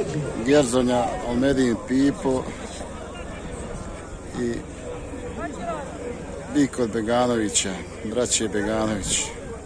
Gerzonja, E.Pipo i bik od Beganovića, braće Beganović.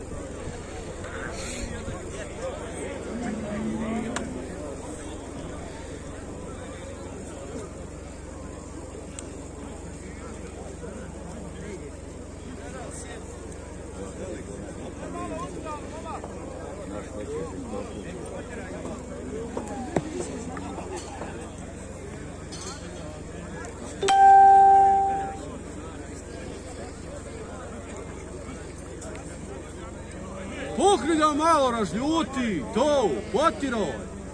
Pokri ga malo, razljuti, to, potiroj.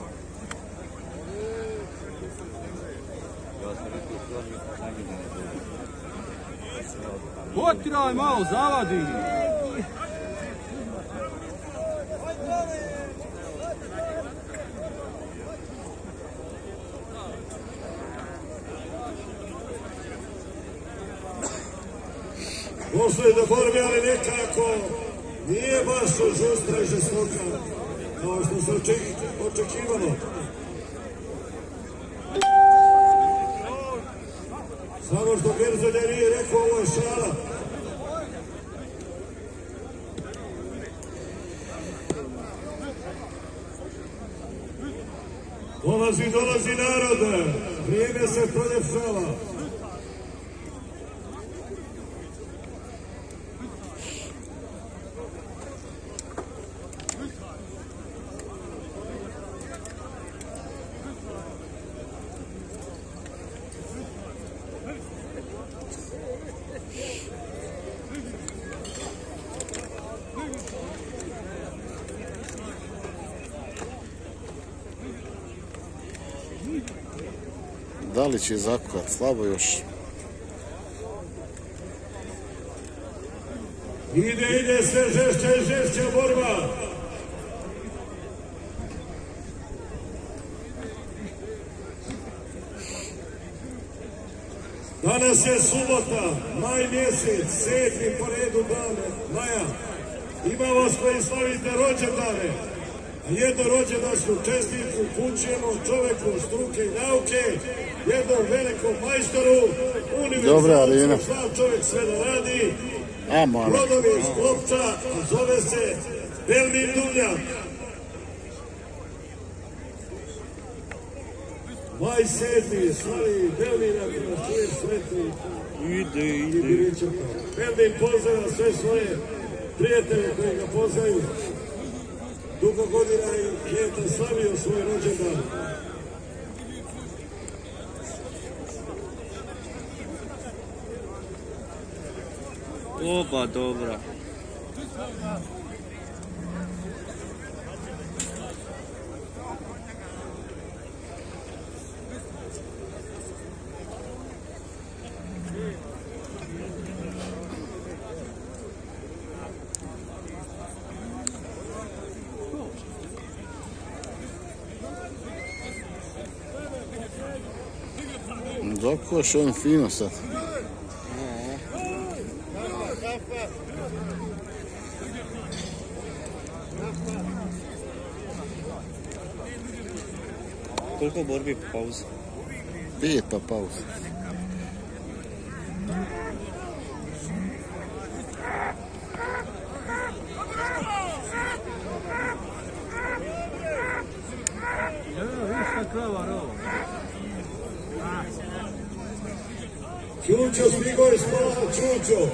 Potiraj malo, zavadi. Postoji do borbe, ali nekako nije baš žustra i žestoka, kao što se očekivalo. Samo što Gerzonja nije rekao, ovo je šala. Dolazi narod, vrijeme se proljepšava. Da li će zakuhat? Slabo još. Ide sve žešća i žešća borba. Danas je subota, maj mjesec, 7. po redu dane maja. Ima vas koji slavite rođendane. Jedno rođendašnju čestitku upućujemo čoveku struke i nauke, jednom velikom majstoru, univerzalnom slav čovjek sve da radi, rodom je iz Klopca, a zove se Belmin Dunjak. Maj 7. slavi Belmina, kada čuje sretni i biričaka. Belmin pozdravlja sve svoje prijatelje koji ga poznaju. Dugo godina i ljeta slavio svoj rođendan. Oba dobra. Zakuvaš on fino sad. Koliko borbi po pauzi? 5 pa pauza. Čučo stigo je spala, Čučo.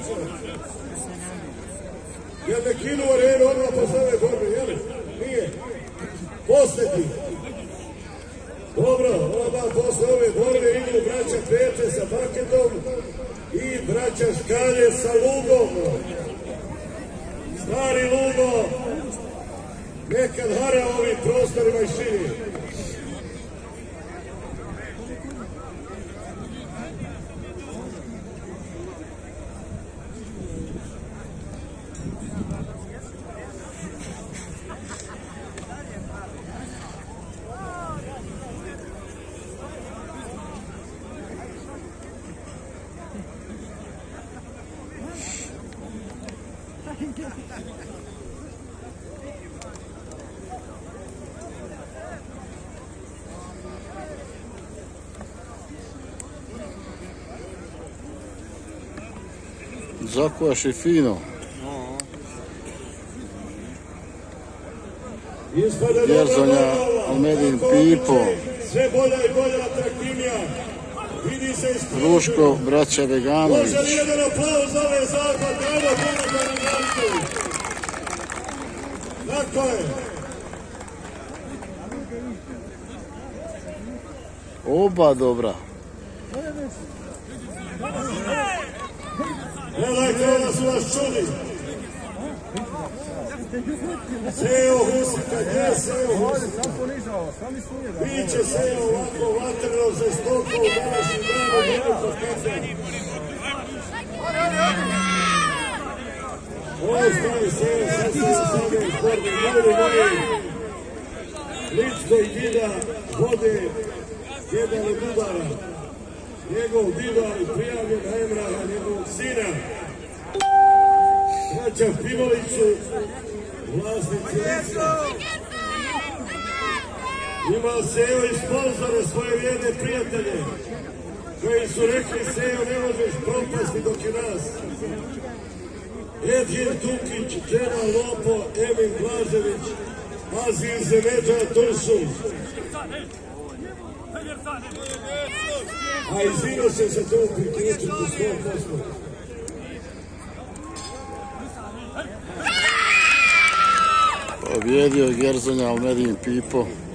Jel me kinuo arenu odmah posle ove borbe, jel? Nije. Posljednji. Dobro, odmah posle ove borbe idu braća Peče sa Baketom i braća Škalje sa Lugom. Stari Lugo, nekad hara ovim prostorima i širi. Thank you. Zakuvaš je fino. Gerzonja, E.Pipo. Sve bolja i bolja atraktivnija. Vidi se iz Ruško, braća Beganović. Može li jedan aplauz za ove zahvate? Ajmo pomoći organizaciju. Tako je. Oba dobra. Gledajte, onda su vas čuli. Seo Husika, gdje Seo Husika? Biće Seo ovako vatreno za stoko u današnji dan u minuto kafe. Ovo stavi Seo, sad se same izborni. Ljudi moji, Ličko i Dida vode jedan od udara. Njegov Dida i prijavljen na Emraha, njegovog sina. Braća Pivoliću, vlasnici Lička. Ima Seo i sponzore, svoje vjerne prijatelje, koji su rekli: Seo, ne možeš propasti dok je nas. Edhir Dukić, Džena Lopo, Emin Blažević, Azir Zemeđa Tursun. A izvino se tu priključiti 100%. Pobjedio Gerzonja, E.Pipo.